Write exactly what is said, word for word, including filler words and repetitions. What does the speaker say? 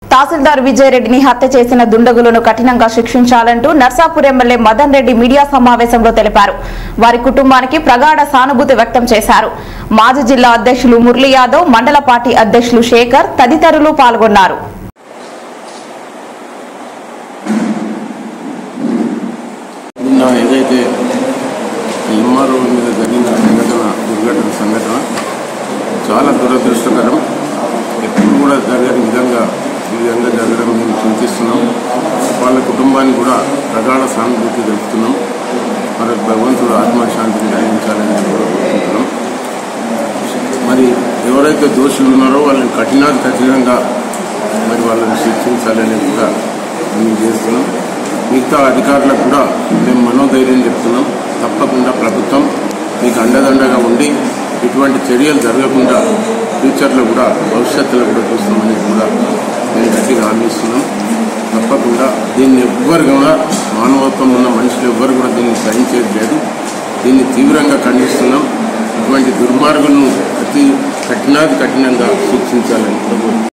తహసీల్దార్ విజయరెడ్డిని హత్య చేసిన దుండగులను కఠినంగా శిక్షించాలంటూ నర్సాపూర్ ఎమ్మెల్యే మదన్ రెడ్డి మీడియా సమావేశంలో తెలిపారు. వారి కుటుంబానికి ప్రగాఢ సానుభూతి వ్యక్తం చేశారు. మాజీ జిల్లా అధ్యక్షులు మురళీ యాదవ్, మండల పార్టీ అధ్యక్షులు శేఖర్ తదితరులు పాల్గొన్నారు. చాలా దురదృష్టకరం. ఎప్పుడు కూడా జరగని విధంగా ఈ విధంగా జరగడం మేము చింతిస్తున్నాం. వాళ్ళ కుటుంబాన్ని కూడా ప్రగాఢ సానుభూతి తెలుపుతున్నాం. మరి భగవంతుడు ఆత్మశాంతిని కలిగించాలని కోరుకుంటున్నాం. మరి ఎవరైతే దోషులు ఉన్నారో వాళ్ళని కఠినాతి కఠినంగా మరి వాళ్ళని శిక్షించాలని కూడా మేము చేస్తున్నాం. మిగతా అధికారులకు కూడా మేము మనోధైర్యం చెప్తున్నాం. తప్పకుండా ప్రభుత్వం మీకు అండదండగా ఉండి ఇటువంటి చర్యలు జరగకుండా ఫ్యూచర్లో కూడా భవిష్యత్తులో కూడా చూస్తామని కూడా నేను గట్టిగా హామీస్తున్నాం. తప్పకుండా దీన్ని ఎవ్వరు కూడా మానవత్వం ఉన్న మనుషులు ఎవ్వరు కూడా దీన్ని సహించేది లేదు. దీన్ని తీవ్రంగా ఖండిస్తున్నాం. ఇటువంటి దుర్మార్గులను అతి కఠినాది కఠినంగా శిక్షించాలని